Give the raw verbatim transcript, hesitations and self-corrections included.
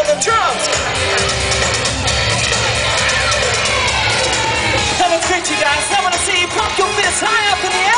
on the drums. Have a great you guys. I want to see you pump your fists high up in the air.